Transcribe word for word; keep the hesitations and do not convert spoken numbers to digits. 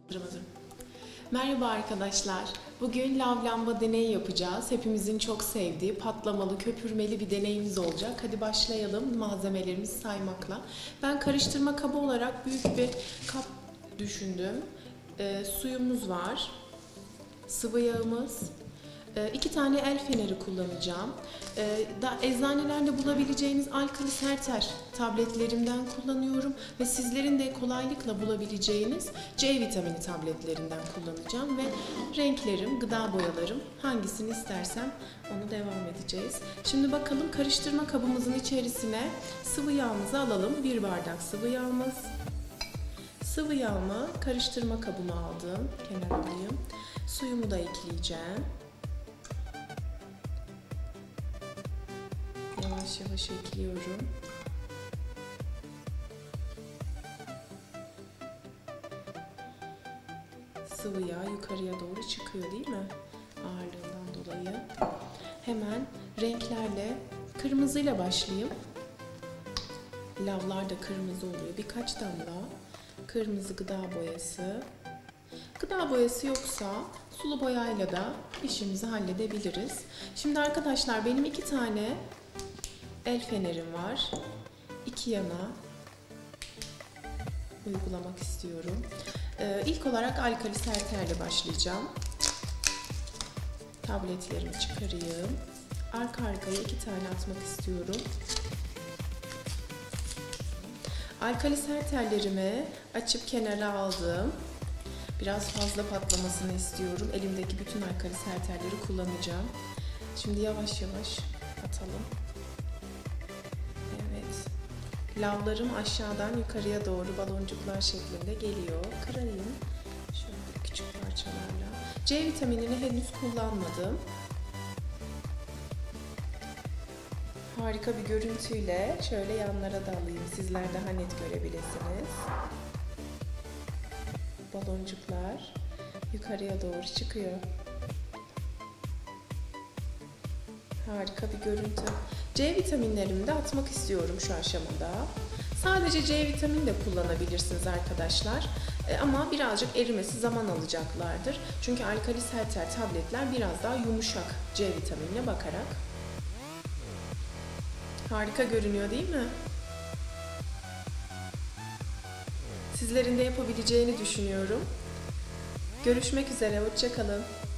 Hazırım. Merhaba arkadaşlar. Bugün lav lamba deneyi yapacağız. Hepimizin çok sevdiği patlamalı, köpürmeli bir deneyimiz olacak. Hadi başlayalım malzemelerimizi saymakla. Ben karıştırma kabı olarak büyük bir kap düşündüm. E, suyumuz var. Sıvı yağımız. E, iki tane el feneri kullanacağım. E, da, eczanelerde bulabileceğiniz alkali serter tabletlerimden kullanıyorum. Ve sizlerin de kolaylıkla bulabileceğiniz C vitamini tabletlerinden kullanacağım. Ve renklerim, gıda boyalarım hangisini istersem onu devam edeceğiz. Şimdi bakalım karıştırma kabımızın içerisine sıvı yağımızı alalım. Bir bardak sıvı yağımız. Sıvı yağımı karıştırma kabıma aldım. Kenara alayım. Suyumu da ekleyeceğim. Yavaş yavaş ekliyorum. Sıvı yağ yukarıya doğru çıkıyor değil mi? Ağırlığından dolayı. Hemen renklerle kırmızıyla başlayayım. Lavlar da kırmızı oluyor. Birkaç damla kırmızı gıda boyası. Gıda boyası yoksa sulu boyayla da işimizi halledebiliriz. Şimdi arkadaşlar benim iki tane el fenerim var. İki yana uygulamak istiyorum. Ee, ilk olarak alkali serterle başlayacağım. Tabletlerimi çıkarayım. Arka arkaya iki tane atmak istiyorum. Alkali serterlerimi açıp kenara aldım. Biraz fazla patlamasını istiyorum. Elimdeki bütün alkali serterleri kullanacağım. Şimdi yavaş yavaş atalım. Evet. Lavlarım aşağıdan yukarıya doğru baloncuklar şeklinde geliyor. Kırayım. Şöyle küçük parçalarla. C vitaminini henüz kullanmadım. Harika bir görüntüyle şöyle yanlara da alayım. Sizler daha net görebilirsiniz. Baloncuklar yukarıya doğru çıkıyor. Harika bir görüntü. C vitaminlerimi de atmak istiyorum şu aşamada. Sadece C vitamini de kullanabilirsiniz arkadaşlar. E, ama birazcık erimesi zaman alacaklardır. Çünkü alkali serter tabletler biraz daha yumuşak C vitaminine bakarak. Harika görünüyor değil mi? Sizlerin de yapabileceğini düşünüyorum. Görüşmek üzere, hoşça kalın.